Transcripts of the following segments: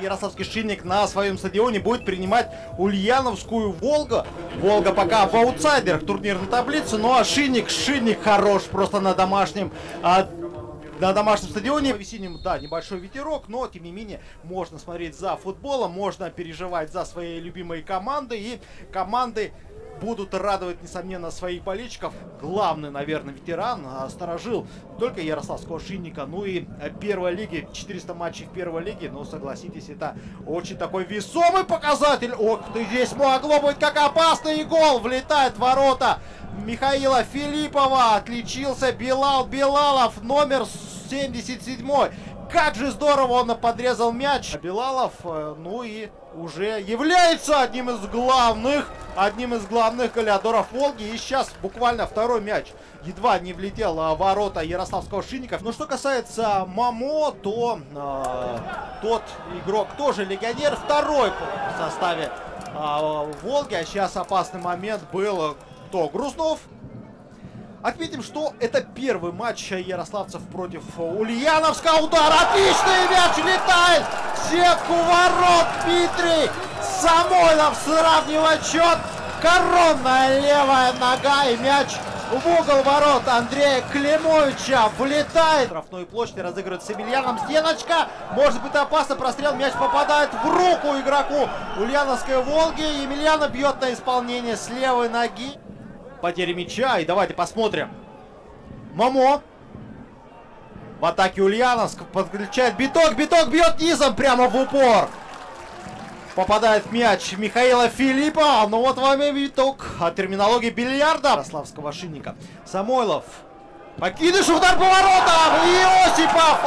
Ярославский Шинник на своем стадионе будет принимать Ульяновскую Волгу. Волга пока в аутсайдерах турнирной таблицы, ну а Шинник хорош просто на домашнем стадионе. По весеннему, да, небольшой ветерок, но тем не менее можно смотреть за футболом, можно переживать за свои любимые команды, и команды будут радовать, несомненно, своих болельщиков. Главный, наверное, ветеран, сторожил только Ярославского Шинника. Ну и первой лиги, 400 матчей в первой лиге, но согласитесь, это очень такой весомый показатель. Ох ты, здесь могло быть как опасный гол. Влетает в ворота Михаила Филиппова. Отличился Билалов, номер 77. Как же здорово он подрезал мяч. Билалов, ну и уже является одним из главных голеадоров Волги. И сейчас буквально второй мяч едва не влетел в ворота Ярославского Шинника. Но что касается Мамо, то тот игрок тоже легионер, второй в составе Волги. А сейчас опасный момент был Грузнов. Отметим, что это первый матч ярославцев против Ульяновска. Удар, отличный мяч, летает в сетку ворот. Дмитрий Самойлов сравнивает счет. Коронная левая нога и мяч в угол ворот Андрея Климовича влетает. Штрафной площади разыгрывает с Емельяном. Стеночка. Может быть опасно. Прострел. Мяч попадает в руку игроку Ульяновской Волги. Емельяна бьет на исполнение с левой ноги. Потеря мяча. И давайте посмотрим. Мамо. В атаке Ульяновск. Подключает биток. Биток бьет низом прямо в упор. Попадает мяч Михаила Филиппова. Ну вот вам и биток. Терминология бильярда Ярославского Шинника. Самойлов. Покидыш, удар по воротам. И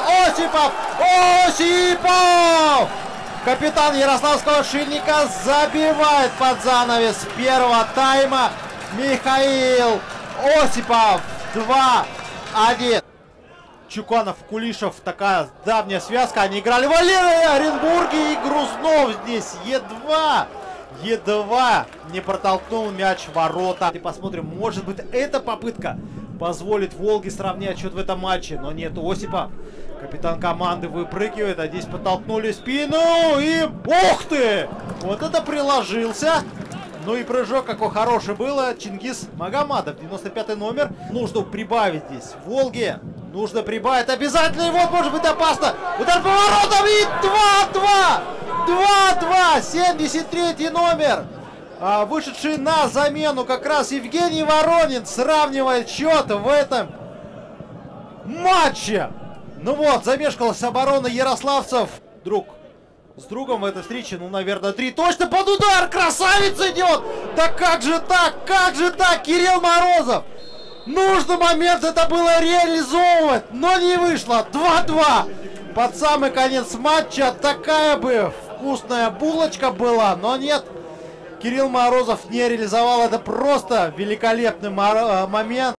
Осипов. Капитан Ярославского Шинника забивает под занавес первого тайма. Михаил Осипов. 2-1. Чуканов, Кулишев, такая давняя связка. Они играли в Оренбурге, и Грузнов здесь едва не протолкнул мяч в ворота. И посмотрим, может быть, эта попытка позволит Волге сравнять счет в этом матче. Но нет, Осипов, капитан команды, выпрыгивает. А здесь подтолкнули в спину. И ух ты! Вот это приложился. Ну и прыжок какой хороший было. Чингис Магомадов, 95-й номер. Нужно прибавить здесь Волге. Нужно прибавить обязательно. И вот может быть опасно. Удар по воротам. И 2-2. 73-й номер. Вышедший на замену как раз Евгений Воронин сравнивает счет в этом матче. Ну вот, замешкалась оборона ярославцев. Друг с другом в этой встрече, ну, наверное, 3 точно под удар. Красавец идет. Да как же так? Как же так? Кирилл Морозов. Нужный момент это было реализовывать, но не вышло. 2-2. Под самый конец матча такая бы вкусная булочка была, но нет. Кирилл Морозов не реализовал. Это просто великолепный момент.